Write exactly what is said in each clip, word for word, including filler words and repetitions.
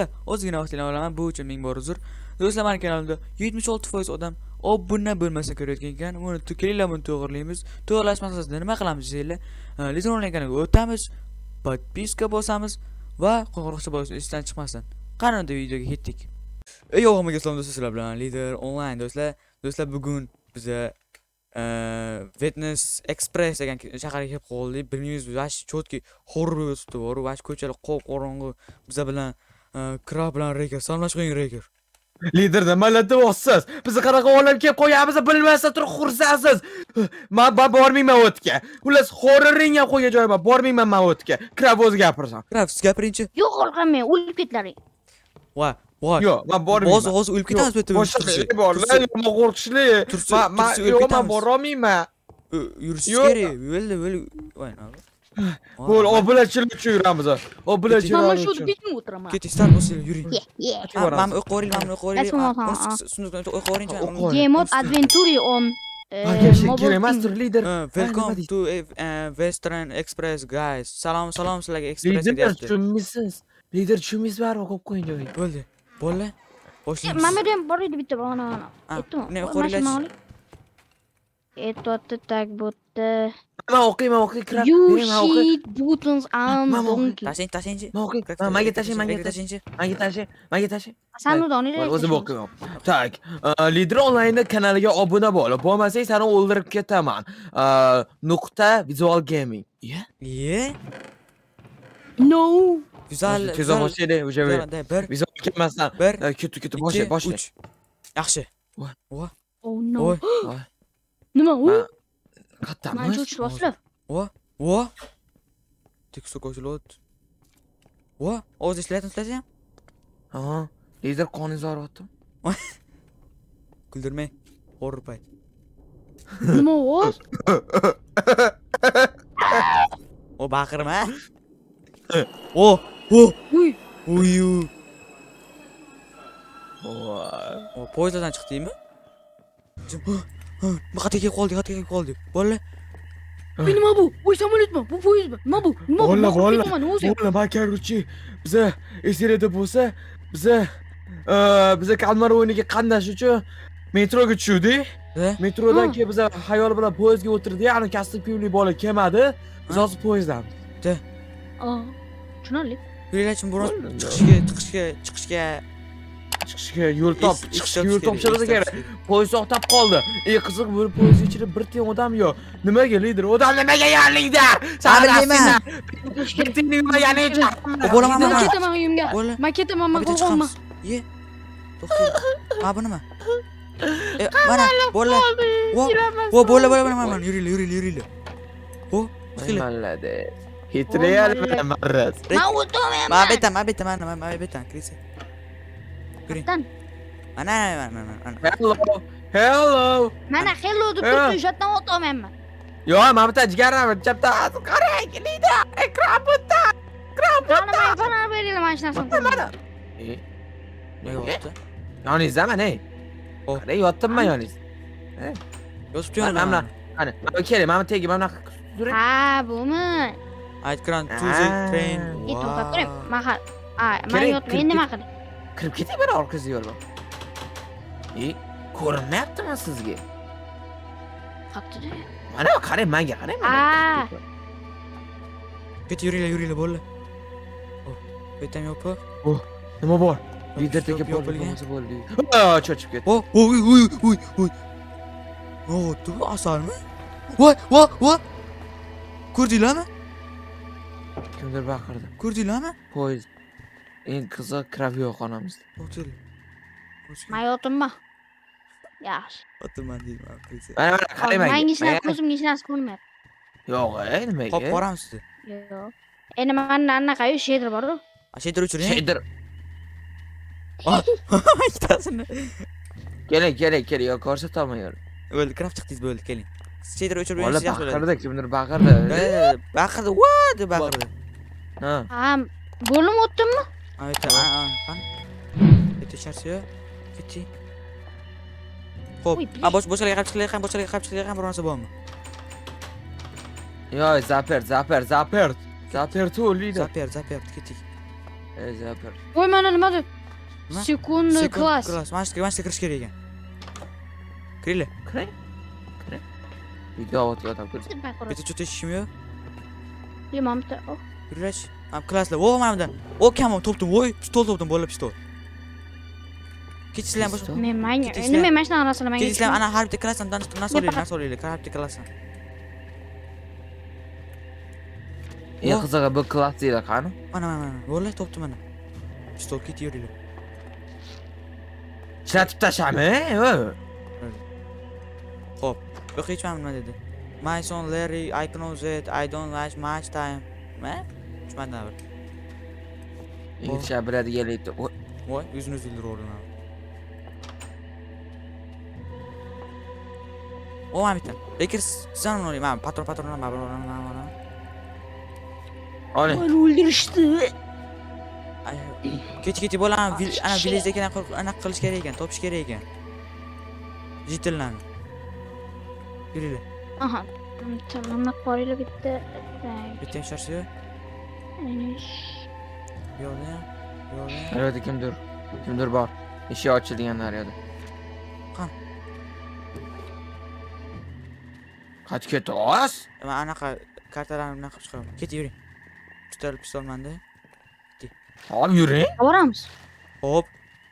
Do'stlar, o'zgina vaqtingizni olaman. Bu uchun ming bor uzr. Do'stlar, men kanalimda yetmish olti foiz odam obuna bo'lmasa ko'rayotgan ekan. Buni kelinglar buni to'g'rilaymiz. To'g'rilash maqsadida nima qilamiz deylar. Lekin onlayn kanalga o'tamiz. Podpiska bosamiz va qo'ng'iroqcha bosishni esdan chiqmasdan. Qani unda videoga ketdik. Ey o'g'liga salom do'stlar, sizlar bilan Lider onlayn do'stlar. Do'stlar, bugun biza Fitness Express degan shaharga kelib qoldik. Bilmaysiz, vash chotki horror o'tibdi bor, vash ko'chalar qop-qorong'i. Biza bilan Kra bilan Reker salomlash qo'ying Reker. Liderda mallatda o'siz. Bizni qanaqa olam kelib qo'yamizni bilmasa turib xursandsiz. Men bormayman o'tga. Xullas horroring ham qo'yga joyman. Bormayman men o'tga. Kra o'zi gapirsan. Kra, siz gapiringchi. Yo'q, qo'rqaman, o'lib ketlaring. Va, voy. Yo'q, men bormayman. Hozir hozir o'lib ketamiz bu yerda. Borlar, men qo'rqishli. Men yo'q, men borolmayman. Yurish kerak. O'ldi, o'ldi. Voy, Bo'l, oblachilik uchun yuramiz. Oblachilik Mana uchun. shu bitmi o'tiraman. Keting, start bosinglar, yuring. Men o'q qo'ring, men o'q qo'ring. Sunduqdan o'q qo'ring. Game of Adventure on Kerak emas, lider. Welcome to Western Express guys. Salom, salom sizlarga Express Lider deyapti. tushunmaysiz. Lider tushunmaysiz, baribir qo'yib qo'ying joyiga. Bo'ldi. Bo'ldi. Boshlaymiz. Mana ham bor edi bitta bog'ona. Aytdim. Ne qo'ringlar? Etotda tag botda. Men o'qiyman, o'qiy kirab. You shit buttons and donkey. Tashing, tashingchi. Men o'qiy. Menga tashing, menga tashing. Menga tashing, menga tashing. Sen udoninglar. O'zim o'qiyman. Tak, Lider onlayn kanaliga obuna bo'l. Bo'lmasang seni o'ldirib ketaman. Nuqta Visual Gaming. Ye? Ye? No. Visual Tezroq boshlaydi, o'sha bir. Visual kelmasdan. Ketdi, ketdi, boshla, boshla. Yaxshi. Voy. Oh no. Voy. Nima u? Qattami? Men cho'chlaslar. Voy. Voy. Tekst qo'shilot. Voy, o'z ishlayapsiz ham? Ha, lider qonun zoryapti. Kuldirmay. Horror pay. Nima u? O baqirma. O, o. Uy. Uy. Voy. O poyezdan chiqdingmi? Qatga kelib qoldik, qatga kelib qoldik. Bola. Nima bu? Bu samolyotmi? Bu poyezdmi? Nima bu? Nima bu? Bola, bola. Bola, bakaruvchi. Biza esirada bo'lsa, biza biza kalmar o'yiniga qatnash uchun metroga tushdik. Metrodan keyin biza xayol bilan poyezdga o'tirdik. Ya'ni kasb pivli bola kelmadi. Biz hozir poyezdamiz. De. Aa, tushunarli. Yo'lachim biroz chiqishga, chiqishga, chiqishga chiqishga yo'l top, chiqishga yo'l topshirsa kerak. Poyezd to'xtab qoldi. Ey qiziq, bu poyezd ichida bir teng odam yo'q. Nimaga lider? Odam nimaga yo'qligida? Sabirlayman. Bitta nima yana Bo'laman Men men. ketaman uyimga. Men ketaman, men qo'rqaman. Ye. To'xta. Ha bu nima? E, mana bo'la. Vo, vo bo'la, bo'la, bo'la, mana yuringlar, yuringlar, yuringlar. O, chiqinglar. Mallade. Hitreyal marras. Men o'taman. Men betam, men betam, men men betam, kirisi. Kaptan. Mana, mana, mana. Hello. Hello. Mana hello deb turibdi, o'shatdan o'tamanman. Yo'q, men bitta jigaram, chapta qarang, lider. Ekran bitta. Ekran bitta. Mana mana beringlar mana shu narsani. Mana. E. Ne yotdi? Yoningizda mana. O. Qarang, yotibman yoningiz. E. Yotibdi Mana, mana. Mana, mana keling, mana tegi, mana turing. Ha, bumi. Aytgan tuzi train. E, to'xtab turing. Men ha, men yotib endi nima qilay? Kirib ketay bir orqasiga yo'lba. E, ko'rinmayaptimi sizga? Qaptida. Mana qarang, menga qarang. Ha. Ket yuringlar, yuringlar bo'la. O, betam yo'q-ku. Oh, nima bor? Lider teka yopilgan bo'ldi. Ha, cho'chib ketdi. O, uy, uy, uy, uy. O, tu asalmi? Voy, voy, voy. Ko'rdinglarmi? Kimdir baqirdi. Ko'rdinglarmi? Poyezd. Eng qiziq krav yo'q xonamizda. O'tir. Men yotimma. Yaxshi. O'tirman deyman, kirisi. Mana mana qarang menga. Menga hech narsa ko'zimga hech narsa ko'rinmayapti. Yo'q, ey nimaga? Qop boramiz sizni. Yo'q. Endi mana anaqa shader bor-ku. Shader o'chiring. Shader. Ikkitasini. Keling, keling, keling, yo'q ko'rsata olmayman. Bo'ldi, kraft chiqdingiz, bo'ldi, keling. Shader o'chirib Bola yaxshi bo'ladi. baqirdi, kimdir baqirdi. Baqirdi, "Va!" deb baqirdi. Ha. Ha, bo'lim o'tdimmi? Ayta, ha, ha. Bitta charsiyo. Keting. Xo'p, a bosh boshlarga qarab chiqinglar, ham boshlarga qarab chiqinglar, ham bir narsa bormi? Yo'q, zaper, zaper, zaper. Zaper tu lider. Zaper, zaper, keting. Ezapir. Voy mana nima deb? Nima? Sekund klass. Klass. Mana shu mana shu kirish kerak ekan. Kiringlar. Kiring. Kiring. Video o'tga o'tib kirdi. Bitta cho'ta ishim yo'q. Yemam bitta. Kiringlar. Ham klasslar. Vo mana bundan. O kam topdim. Voy, pistol topdim, bolalar pistol. Ketishlar boshqa. Men manga, Ketishlar. nima men shunaqa narsalar menga. Ketishlar ana har bitta klassdan narsa olaylik, narsa olaylik. Har bitta klassdan. Ey qizig'i bu klass deydi qani? Mana mana mana. Voy, topdim mana. Pistol ketaveringlar. Ishlatib tashlami? Xo'p. Yo'q, hech ham nima dedi. My son Larry, I know that I don't waste much time. Ma? Tushunmadim bir. Inglizcha biladigan aytdi. Voy, o'zini o'zi o'ldirib oldim. O, mana bitta. Lekin sizdan uni olayman. Patron patronlar mana mana mana. Oling. Meni o'ldirishdi. Kech-kech bo'lam, ana village ekan, anaqa qilish kerak ekan, topish kerak ekan. Jitillarni. Yuringlar. Aha. Tamam, qoraylar bitta. Bitta sharsi yo'q. Yo'qda. Yo'qda. Naryoqda kimdir? Kimdir bor. Eshik ochilgan naryoqda. Qan. Qach ketdi, os? Men anaqa kartalarni bunaqa qilib chiqaman. Ket, yuring. Pistol pistol menda. Hop, yuring. Boramiz. Hop.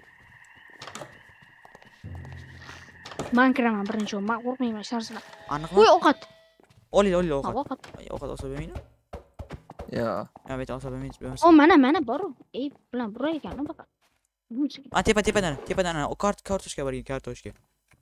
Men kiraman birinchi, men qo'rqmayman sharslar. Aniqmi? Qo'y ovqat. Oling, oling ovqat. Ovqat. Ovqat olsa bo'lmaydi? Yo'q. Ha, bitta olsa bo'lmaydi. O, mana mana bor. Ey, bilan buray ekan faqat. A, tepa tepadan, tepadan ana, o kart kartoshka bor ekan, kartoshka.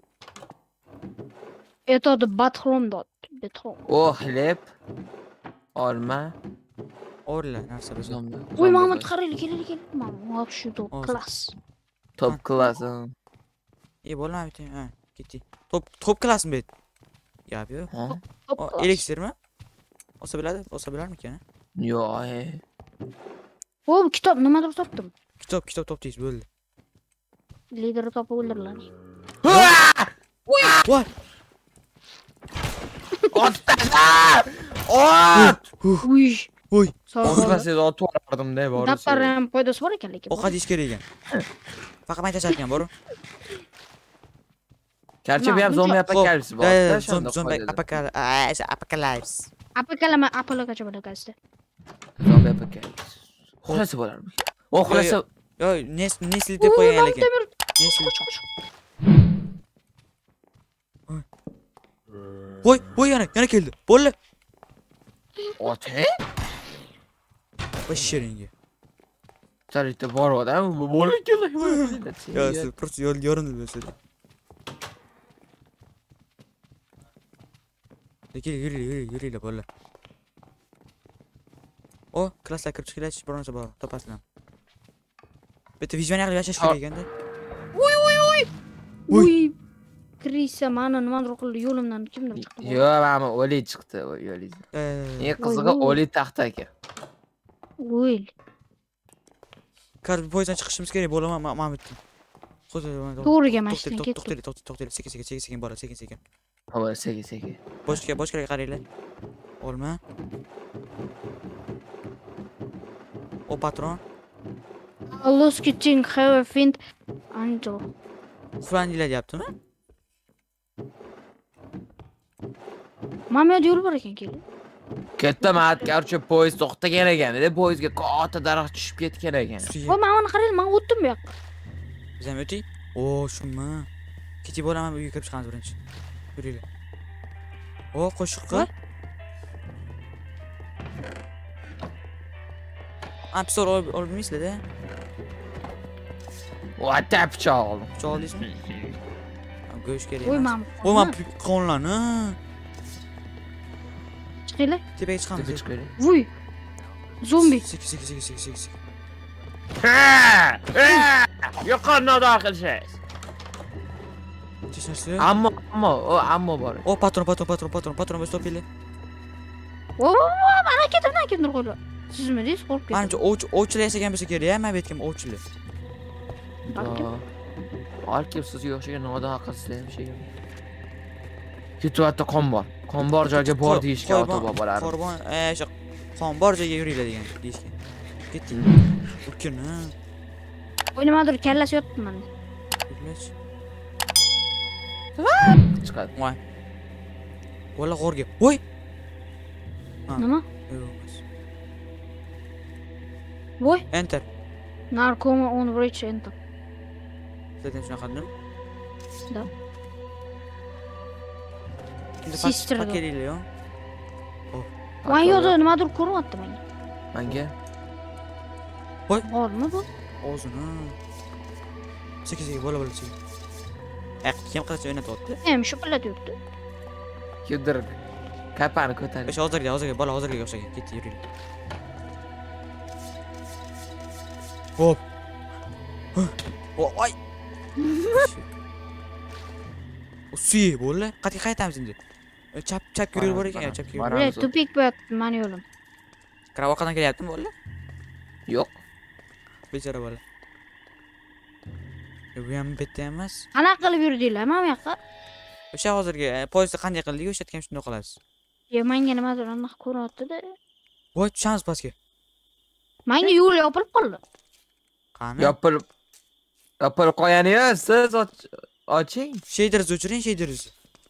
Это батхром dot. Betxom. O, xleb. Olma. O'rla narsa biz. Voy, Mahmud qaraylik, kelaylik, kelaylik. Mahmud shu top klass. Top klass. E, bo'lma bitta. Ha, ketdik. Top top klassmi bu? Gap yo'q. Ha? Top klass. Elixirmi? Olsa biladi, olsa bilarmikan? Yo'q, e. O, kitob nimadir topdim. Kitob, kitob topdingiz, bo'ldi. Liderni topib o'ldirdilar. Voy! Voy! Ot tashla! Ot! Uy. Voy! O'zbasiz otib yubordim-da, bor. Daftarda ham foydasi bor ekan lekin. Ovqat yeyish kerak ekan. Faqat men tashlatgan bor. Karchi bu ham zombi apokalipsi bor. Zombi zombi apokalipsi. Apokalipsi. Apokalama apolagacha bo'lakasida. Zombi apokalipsi. Xulasa bo'larmi? O, xulasa. Yo, nes nesli deb qo'ygan lekin. Nesli. Voy, voy yana, yana keldi. Bo'ldi. Ota? Bashiringa. Tarixda bor odam, bo'lib keldi. Yo, siz просто yo'rinib bo'lsa. Lekin yuri, yuri, yuri bo'ldi. O, klassga kirib chiqilach, bir narsa bor, topasizlar. Bitta vijvaniya qilib yashash kerak ekanda. Voy, voy, voy. Voy. Krisa mana nimadir qildi, yo'limdan kimdir chiqdi. Yo'q, mana o'lik chiqdi, o'lik. Eng qizig'i o'lik taxta aka. Voy. Kar poyezdan chiqishimiz kerak bo'laman, men bitdim. To'g'riga mashina ketdi. To'xtaylik, to'xtaylik, sekin, sekin, sekin, sekin bola, sekin, sekin. Ha, sekin, sekin. Boshqa, boshqaga qaranglar. Olma. O patron. Lost kitchen have a find angel. Uxlandinglar deyaptimi? Mana yo'l yo'l bor ekan keldi. Katta mat, qarchi poyezd to'xtagan ekan, deb poyezdga katta daraxt tushib ketgan ekan. Voy, men uni qaraylik, men o'tdim bu yoqqa. Biz ham o'tdik. O, shunmi? Ketib boraman, uyga kirib chiqamiz birinchi. Yuringlar. O, qo'shiqqa. Apsor olmaysizlar-da. Vata pichoq oldim. Pichoq oldingizmi? Go'sht kerak. Voy, men. Voy, men qonlarni. Chiqinglar. Tepaga chiqamiz. Tepaga chiqaylik. Voy. Zombi. Sekin, sekin, sekin, sekin, sekin. Ha! Yuqorida daxilsiz. Tishlarsiz. Ammo, ammo, o ammo bor. O patron, patron, patron, patron, patron, biz topinglar. O, mana ketdim, mana kimdir qo'ydi. Sizmi deysiz, qo'rqib ketdim. Menimcha ovchilar yasagan bo'lsa kerak, men aytgan ovchilar. Balki siz yo'qshiga nodon aqlsizlar ham. Ketyapti qon bor. Qon bor joyga bor deyishga ota bobolar. Qorbon, e, o'sha qon bor joyga yuringlar degan deyishgan. Ketdik. Urkin, ha. Voy nimadir kallasi yotibdi menda. Yurlech. Chiqadi. Voy. Bola g'orga. Voy. Nima? Yo'q. Voy. Enter. Narcoma on reach enter. Zaten shunaqadir. Da. Endi Sister. pakeringlar yo. Voy yo'da nimadir ko'ryapti menga. Menga. Bormi bu? O'zini. Sekiziga bola bola chek. Aq, kim qilsa o'ynatyapti? Ham shu pilla yuribdi. Yudir. Kapani ko'tarib. O'sha hozirga, hozirga bola hozirga o'xshagan. Ketdi, yuringlar. Hop. Voy. Usi bo'la. Qat'iy qaytamiz endi. Chap chap yo'l bor ekan, chap yo'l. Bular tupik bo'yapti mani yo'lim. Kravoqadan kelyaptimi bo'la? Yo'q. Bechora bola. Bu ham bitta emas. Qanaqa qilib yurdinglar mana bu yoqqa? O'sha hozirgi poyezdda qanday qildik, o'sha ham shunday qilasiz. Yo, menga nimadir aniq ko'ryapti-da. Voy, tushamiz pastga. Menga yo'l yopilib qoldi. Qani? Yopilib. Yopilib qo'yani-yu, siz oching. Sheyderni o'chiring, sheyderni.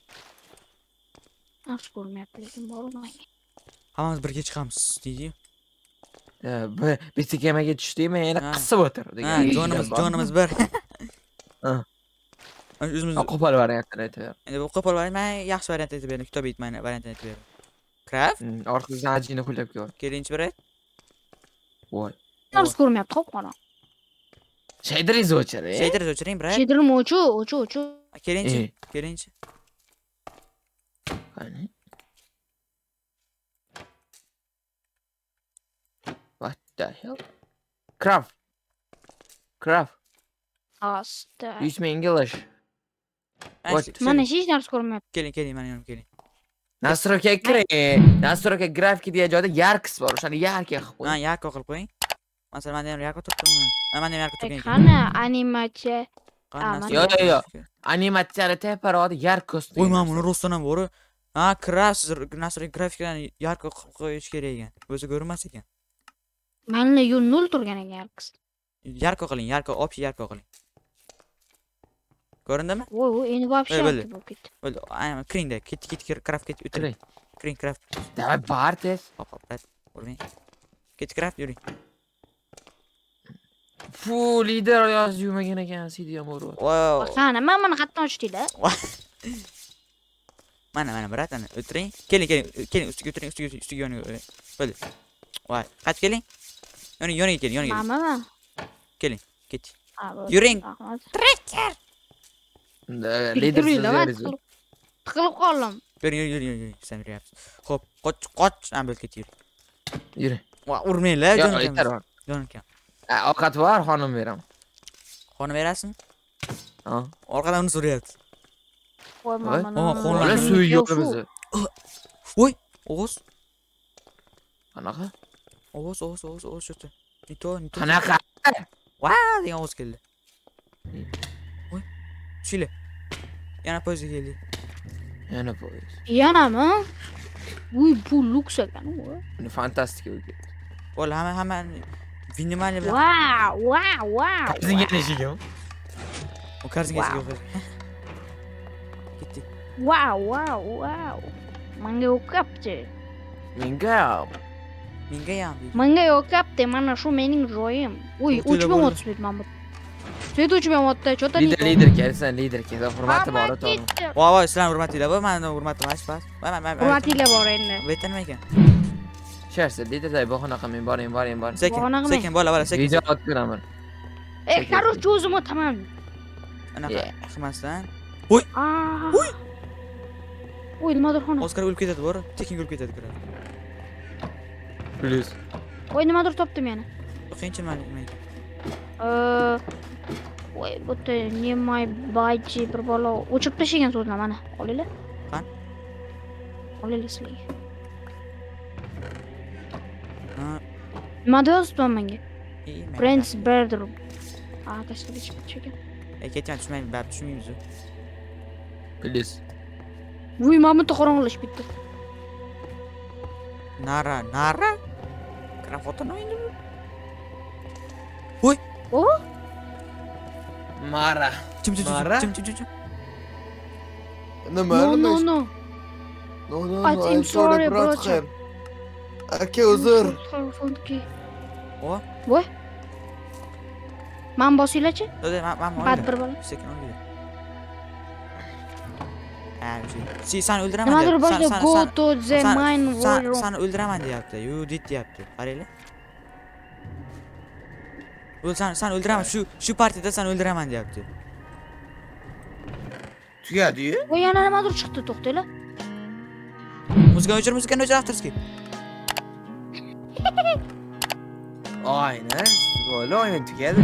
Yaxshi ko'rmayapti, lekin bormayman. Hammamiz birga chiqamiz, deydi. Bu bitta kemaga tushdikmi, yana qisib o'tir Ha, jonimiz, jonimiz bir. Ha. O'zimiz qo'pol variantini aytaver. endi bu qo'pol variant, men yaxshi variant aytib beraman, kitob aytmayman, variant aytib beraman. Craft? Orqasidan ajini qo'llab ko'r. Kelinchi bir. Voy. Yaxshi ko'rmayapti, qop-qora. Sheyderni o'chiring. Sheyderni o'chiring, bir. Sheydirni o'chu, o'chu, o'chu. Kelinchi, kelinchi. Qani? What the hell? Craft. Craft. Asta. You speak English. What? Mana hech narsa ko'rmayapti. Keling, keling, mana yo'lim keling. Nastroyga kiring. Nastroyga grafika degan joyda yarkis bor. O'shani yarka qilib Ha, qo'ying. yarko qilib qo'ying. Masalan, men ham yarko turibdimmi? Ha, men ham yarko turgan ekan. Qani animatsiya. Qani? Yo, yo, yo. Animatsiyani teparodi yarkos. Voy, men buni rostdan ham bor. Ha, craft, nasriy grafikani yarko qilib qo'yish kerak ekan. O'zi ko'rinmas ekan. Menga yo'l nol turgan ekan yarkis. Yarko qiling, yarko, общий yarko qiling. Ko'rindimi? Voy, voy, endi вообще bo'ldi. bo'lib ketdi. Bo'ldi. Aynan kiringda, ket, ket, craft ket, o'tiring. Kiring craft. Davay bar tez. Hop, hop, rat. O'rmang. Ket craft yuring. Fu, lider yozib yurmagan ekan, sidi ham urib. Wow. Qani, men buni qatdan ochdinglar. Mana, mana, bratani, o'tiring. Keling, keling, keling, ustiga o'tiring, ustiga, ustiga yoniga. Bo'ldi. Voy, qaytib keling. Yoniga, yoniga keling, yoniga. Mana. Keling, ket. Yuring. Trekker. Lider siz. Tiqilib qoldim. Yuring, yuring, yuring, yuring. Sen yuryapsiz. Xo'p, qoch, qoch, ambel ket yur. Yuri. Voy, urmanglar, Yo'q, jonim. yetar bor. Jonim kam. Ovqat bor, xonim beraman. Xona berasizmi? Ha. Orqadan uni so'rayapti. Voy, Voy, mana. o, xonlar Bola suv yo'qimizni. Voy, Oğuz. Qanaqa? Oğuz, Oğuz, Oğuz, Oğuz şurada. Nito, Nito. Qanaqa? Vaa, degan Oğuz keldi. Voy, tushinglar. Yana poyezga keldi. Yana poyez. Yanami? Voy, bu luks ekan. Buni fantastika bo'ldi. Voy, hamma hamma Vinimani bilan. Wow, wow, wow. Bizning eshigim. O karzinga yo'q. Ketdik. Wow, wow, wow. Menga yo'qapti. Menga Menga ham. Menga yo'qapti, mana shu mening joyim. Voy, uch ming o'ttiz bet Mahmud. Svet uch ming o'ttiz, chota lider lider kelsan, lider kelsa hurmati bor o'tadi. Voy, voy, sizlar hurmatinglar, voy, meni hurmatim pas. Voy, men men. Hurmatinglar bor endi. Voy, nima ekan? Sharsi, liderday bahona qilmang, boring, boring, boring. Sekin, sekin, bola, bola, sekin. Video otib beraman. Eh, короче, o'zim o'taman. Anaqa qilmasdan. Voy. Voy. Voy, nimadir xona. Oskar o'lib ketadi, bor. Tekin o'lib ketadi, kiradi. Plus. Voy, nimadir topdim yana. Qiyinchiman, nima? Eh, voy, bu yerda nemay baychi bir bola o'chirib tashlagan so'zni mana. Olinglar. Qan? Olinglar sizlarga. Ha, Nima yozibman menga? Friends bedroom. Ah, tashlab chiqib. Ey, ketgan tushmaymiz, baribir tushmaymiz. Plus. Voy, Mahmudni qorong'ilashib ketdi. Nara, nara? Qara foto o'yindi bu. Voy. O? Mara. Chim chim Mara? chim chim chim chim. Nima? No, no, nima? no. No, no, I'm no. I'm sorry, sorry, brother. brother. Aka uzr. Telefonki. O. Voy. Men bosinglarchi? Dada, men men Tadbir bola. Sekin o'ylaydi. Ha, shu. Sen o'ldiraman. Nimadir boshida go to the Sen- mine sen- world. Seni o'ldiraman deyapti. Yu dit deyapti. Qaranglar. Bu sen sen o'ldiraman. Shu shu partiyada seni o'ldiraman deyapti. Tugadi-yu. Voy, yana nimadir chiqdi, to'xtanglar. Muzikani o'chir, muzikani o'chir avtorskiy. Aynen. Böyle oyun tugadi.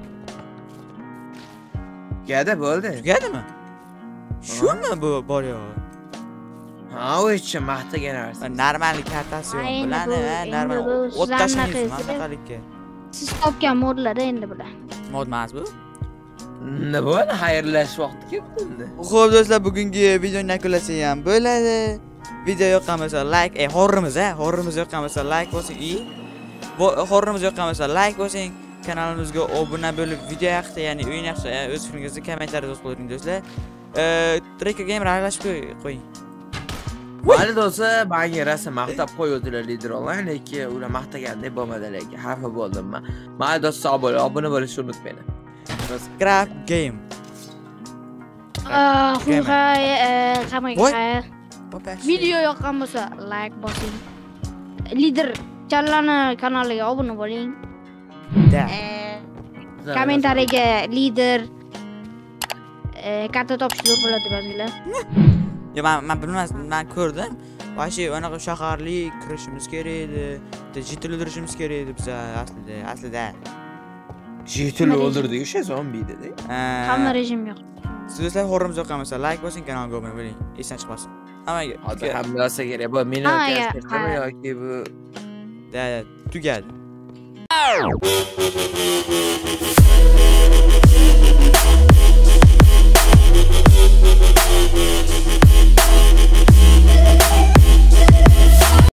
Tugadi bo'ldi. Tugadimi? Shumi bu bor yo'g'i? Ha, o için mahtagan narsa. Normallik kartasi yo'q. Endi Bularni bu- ha, endi normal bu o't sizlarni tashlaymiz qilsa- mamlakatlikka. Siz topgan modlar endi bular. Mod emas bu. Ne bo'ldi? Xayrlashish vaqti keldi. Xo'p do'stlar, bugungi videoni yakunlasak ham bo'ladi. Video yoqqan bo'lsa like, e horrimiz ha, horrimiz yoqqan bo'lsa like bosing. I horrimiz yoqqan bo'lsa like bosing. Kanalimizga obuna bo'lib video yoqsa, ya'ni o'yin yoqsa, o'z fikringizni kommentariyada yozib qo'ying do'stlar. Eh, Trek Gamer aralashib qo'ying. Mayli do'stlar, menga rasm maqtab qo'yuvdilar lider onlayn, lekin ular maqtagandek bo'lmadi lekin xafa bo'ldim men. Mayli do'stlar, obuna obuna bo'lishni unutmanglar. Scrap Game. Ah, Xunxay, Voy. qamayga. Popash. Video yoqqan bo'lsa like bosing. Lider challani kanaliga obuna bo'ling. Da. Eh, Kommentariyaga lider eh, karta topish zo'r bo'ladi deb yozinglar. Yo, men men bilmasdim, men ko'rdim. Vashi anaqa shaharli kirishimiz kerak edi. Digital o'ldirishimiz kerak edi biz aslida, aslida. Jitil o'ldirdi, o'sha zombi dedi. Hamma rejim yo'q. Siz do'stlar horrimiz yoqqan bo'lsa like bosing, kanalga obuna bo'ling. Esdan chiqmasin. Hammaga. Hozir hamma narsa kerak. Bu meni Ha, ya, kasbimi ha. yoki bu Da, tugadi.